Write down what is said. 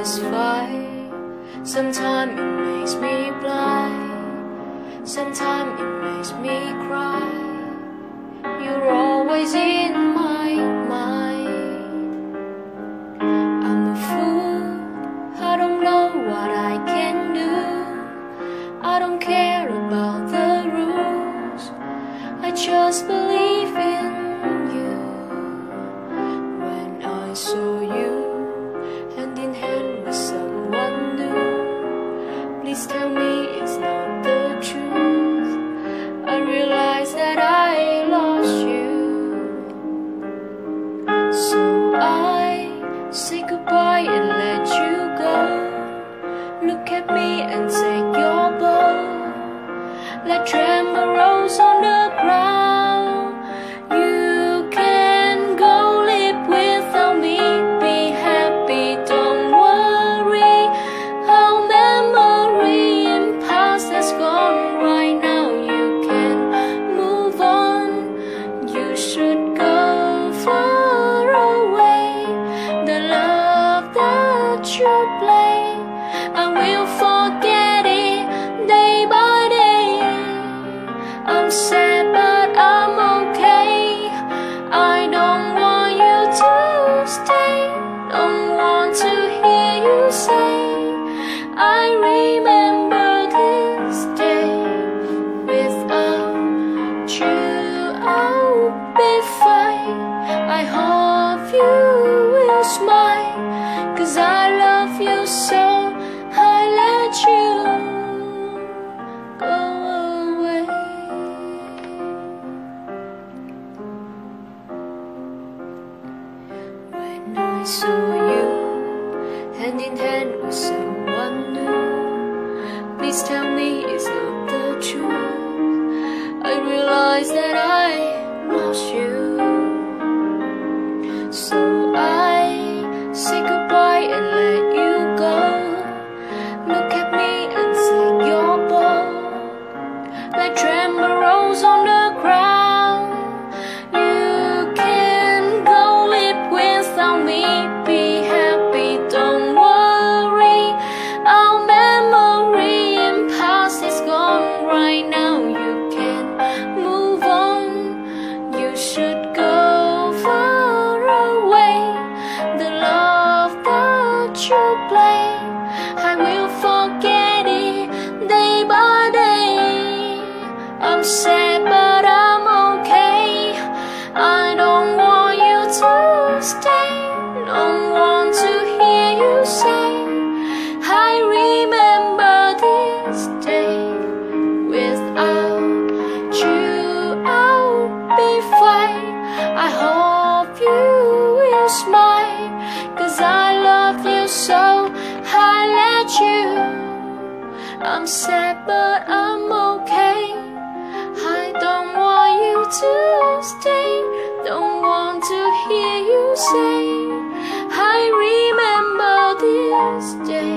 satisfied. Sometimes it makes me blind, sometimes it makes me cry. You're always in my mind. I'm a fool, I don't know what I can do. I don't care about the rules, I just believe in you. When I saw you hand in hand with someone new, please tell me it's not the truth. I realize that I lost you. So I say goodbye and let you go. Look at me and take your bow. Let tremor rolls on the ground. You can go live without me. Be happy, don't worry. Our memory in past has gone. Right now you can move on. You should go far away. The love that you play, I will forget it day by day. I'm sad but I'm okay. I don't want you to stay. Don't want to hear you say, I remember this day. Without you I'll be fine. I hope you will smile, 'cause I love you so. I let you go away. When I saw you hand in hand with someone new, please tell me it's not the truth. I realize that I lost you. So I say goodbye and let you go. Look at me and take your bow. Like tremor rolls on the ground. You can go live without me. Be happy, don't worry. Our memory in past is gone. Right now you can move on. You should go far away. The love that you play, I will forget it day by day. I'm sad but I'm okay. I don't want you to stay. Don't want to hear you say, I remember this day. Without you I'll be fine. I hope you will smile, 'cause I love you so. I let you. I'm sad but I'm okay. I don't want you to stay. Don't want to hear you say, I remember this day.